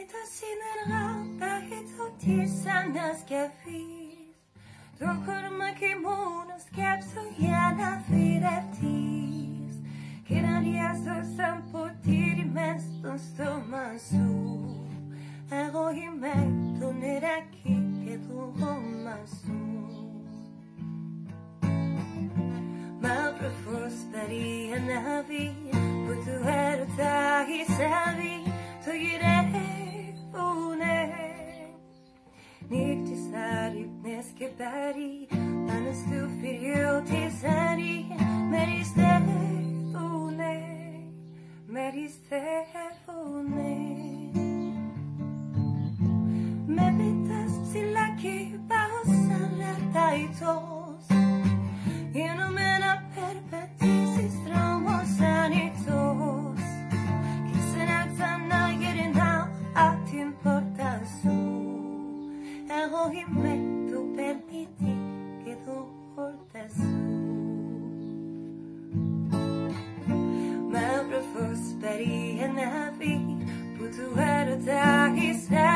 το σύνεργο πάγει το της ανασκευής. Το κορμάκι μόνο σκέψου για να θηρευτείς. Και να διάσω σαν ποτήρι μες στο στόμα σου. Εγώ είμαι το νεράκι και το χώμα σου. Μαύρο φως πάρει ανάβει που του έρωτα η σαβή το γυρεύουνε. Νύχτες άρρυπνες και πάρει πάνω στο φυριό τη ζάρι με ριστεύουνε, με ριστεύουνε. Με πετάς ψηλά και πάω σαν αρταϊτός. Γίνομαι να περπατήσεις δρόμος ανοιχτός. Και ξανά γυρνάω απ' την πόρτα σου. Εγώ είμαι το περπίτι και το πόρτα σου. Μαύρο φως πάρει ανάβει που του έρωτα η